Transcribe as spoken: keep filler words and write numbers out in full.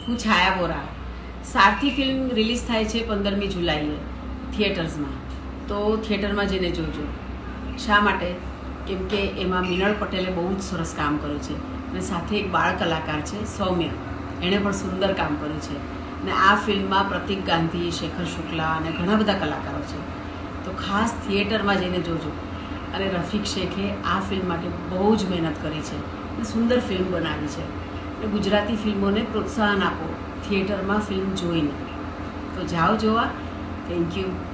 હું Chhaya Vora. Sarthi film release થાય છે પંદરમી જુલાઈએ થિયેટર્સમાં, તો થિયેટરમાં જઈને જોજો. શા માટે? કેમ કે એમાં મિનળ પટેલે બહુ જ સરસ કામ કર્યું છે અને સાથે એક બાળ કલાકાર છે સૌમ્ય, એણે પણ સુંદર કામ કર્યું છે. અને આ ફિલ્મમાં પ્રતિક ગાંધી, શેખર શુક્લા અને ઘણા બધા કલાકારો છે. તો ખાસ થિયેટરમાં જઈને જોજો. અને રફીક શેખે આ ફિલ્મ માટે બહુ જ મહેનત કરી છે અને સુંદર ફિલ્મ બનાવી છે. એટલે ગુજરાતી ફિલ્મોને પ્રોત્સાહન આપો થિયેટરમાં ફિલ્મ જોઈને. તો જાઓ જોવા. Thank you.